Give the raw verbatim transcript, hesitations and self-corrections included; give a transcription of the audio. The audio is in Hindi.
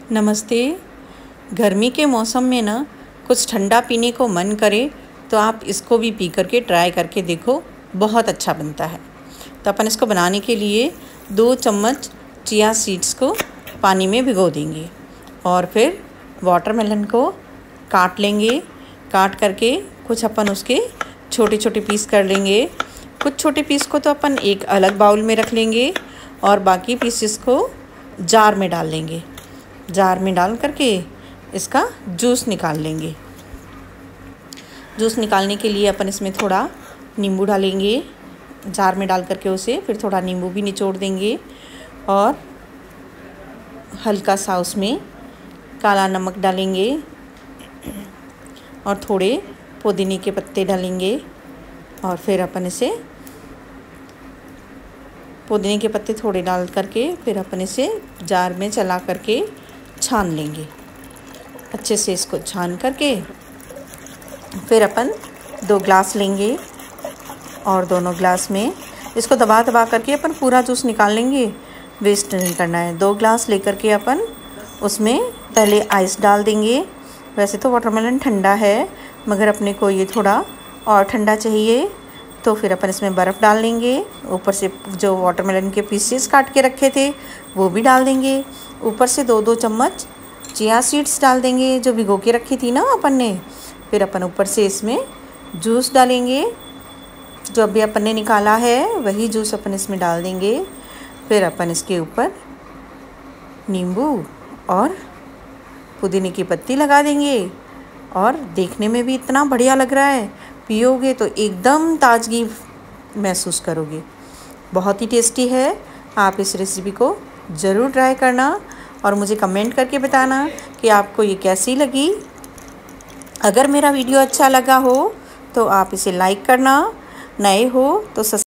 नमस्ते। गर्मी के मौसम में ना कुछ ठंडा पीने को मन करे तो आप इसको भी पी करके ट्राई करके देखो, बहुत अच्छा बनता है। तो अपन इसको बनाने के लिए दो चम्मच चिया सीड्स को पानी में भिगो देंगे और फिर वाटरमेलन को काट लेंगे। काट करके कुछ अपन उसके छोटे छोटे पीस कर लेंगे। कुछ छोटे पीस को तो अपन एक अलग बाउल में रख लेंगे और बाकी पीसेस को जार में डाल लेंगे। जार में डाल करके इसका जूस निकाल लेंगे। जूस निकालने के लिए अपन इसमें थोड़ा नींबू डालेंगे। जार में डाल करके उसे फिर थोड़ा नींबू भी निचोड़ देंगे और हल्का सा उसमें काला नमक डालेंगे और थोड़े पुदीने के पत्ते डालेंगे और फिर अपन इसे पुदीने के पत्ते थोड़े डाल करके फिर अपन इसे जार में चला करके छान लेंगे। अच्छे से इसको छान करके फिर अपन दो ग्लास लेंगे और दोनों ग्लास में इसको दबा दबा करके अपन पूरा जूस निकाल लेंगे। वेस्ट नहीं करना है। दो ग्लास लेकर के अपन उसमें पहले आइस डाल देंगे। वैसे तो वाटरमेलन ठंडा है, मगर अपने को ये थोड़ा और ठंडा चाहिए तो फिर अपन इसमें बर्फ़ डाल लेंगे। ऊपर से जो वाटरमेलन के पीसेस काट के रखे थे वो भी डाल देंगे। ऊपर से दो दो चम्मच चिया सीड्स डाल देंगे जो भिगो के रखी थी ना अपन ने। फिर अपन ऊपर से इसमें जूस डालेंगे। जो अभी अपन ने निकाला है वही जूस अपन इसमें डाल देंगे। फिर अपन इसके ऊपर नींबू और पुदीने की पत्ती लगा देंगे और देखने में भी इतना बढ़िया लग रहा है। पियोगे तो एकदम ताजगी महसूस करोगे। बहुत ही टेस्टी है। आप इस रेसिपी को ज़रूर ट्राई करना और मुझे कमेंट करके बताना कि आपको ये कैसी लगी। अगर मेरा वीडियो अच्छा लगा हो तो आप इसे लाइक करना, नए हो तो